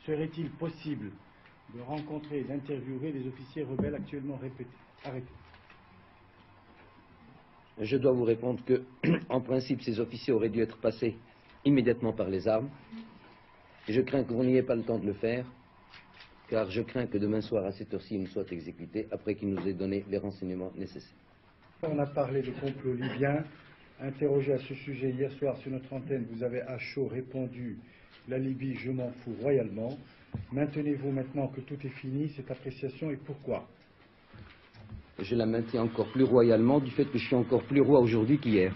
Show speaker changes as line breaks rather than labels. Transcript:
serait-il possible de rencontrer et d'interviewer les officiers rebelles actuellement arrêtés?
Je dois vous répondre que, en principe, ces officiers auraient dû être passés immédiatement par les armes. Et je crains que vous n'ayez pas le temps de le faire, car je crains que demain soir, à cette heure-ci, ils ne soient exécutés après qu'ils nous aient donné les renseignements nécessaires.
On a parlé de complot libyen. Interrogé à ce sujet hier soir sur notre antenne, vous avez à chaud répondu « La Libye, je m'en fous royalement ». Maintenez-vous maintenant que tout est fini, cette appréciation, et pourquoi?
Je la maintiens encore plus royalement du fait que je suis encore plus roi aujourd'hui qu'hier.